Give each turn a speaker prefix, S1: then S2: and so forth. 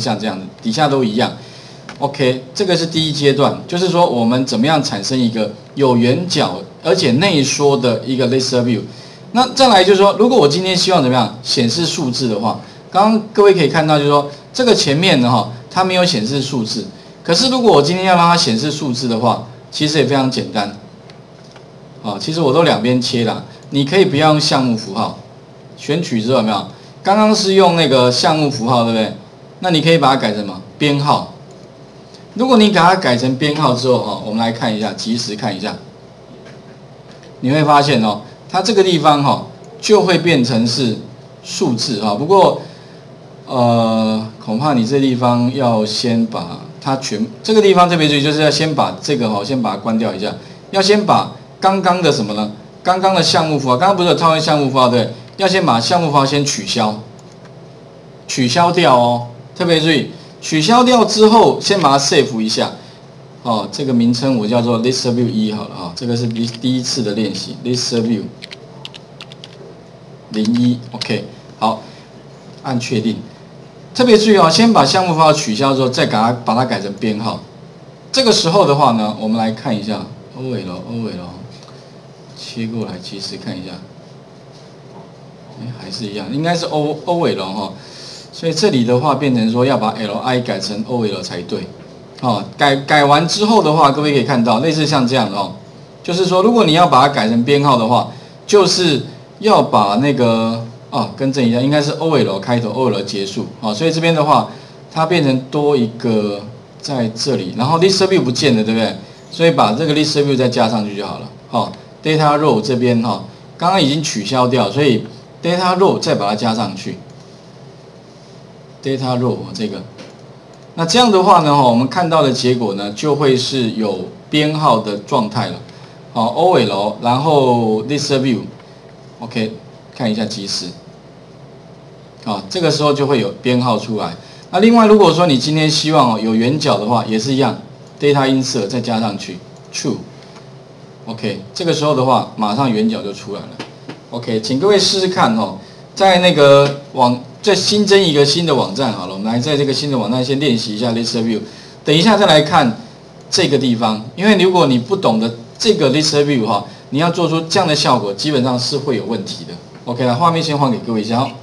S1: 像这样的，底下都一样。OK， 这个是第一阶段，就是说我们怎么样产生一个有圆角而且内缩的一个 laser view。那再来就是说，如果我今天希望怎么样显示数字的话，刚刚各位可以看到，就是说这个前面呢它没有显示数字。可是如果我今天要让它显示数字的话，其实也非常简单。其实我都两边切了，你可以不要用项目符号，选取之后有没有？刚刚是用那个项目符号，对不对？那你可以把它改成什么？编号。如果你把它改成编号之后，我们来看一下，即时看一下，你会发现它这个地方就会变成是数字不过恐怕你这地方要先把它这个地方特别注意，就是要先把这个先把它关掉一下，要先把刚刚的什么呢？刚刚的项目符号，刚刚不是有套用项目符号对？要先把项目符号先取消掉特别注意。取消掉之后，先把它 save 一下。这个名称我叫做 laser view 1好了这个是第一次的练习 laser view 01 OK 好，按确定。特别注意先把项目符号取消之后，再把它改成编号。这个时候的话呢，我们来看一下 OL 切过来，其实看一下，还是一样，应该是 OL 所以这里的话变成说要把 LI 改成 OL 才对，改完之后的话，各位可以看到类似像这样的就是说如果你要把它改成编号的话，就是要把那个更正一下，应该是 OL 开头 OL 结束所以这边的话它变成多一个在这里，然后 laser view 不见了，对不对？所以把这个 laser view 再加上去就好了data row 这边刚刚已经取消掉，所以 data row 再把它加上去。data row 这个，那这样的话呢，我们看到的结果呢，就会是有编号的状态了。OL， 然后 laser view，OK， 看一下即时。这个时候就会有编号出来。那另外，如果说你今天希望有圆角的话，也是一样 ，data insert 再加上去 ，true，OK， 这个时候的话，马上圆角就出来了。OK， 请各位试试看在那个再新增一个新的网站好了，我们来在这个新的网站先练习一下 laser view， 等一下再来看这个地方，因为如果你不懂得这个 laser view 你要做出这样的效果，基本上是会有问题的。OK， 来画面先换给各位一下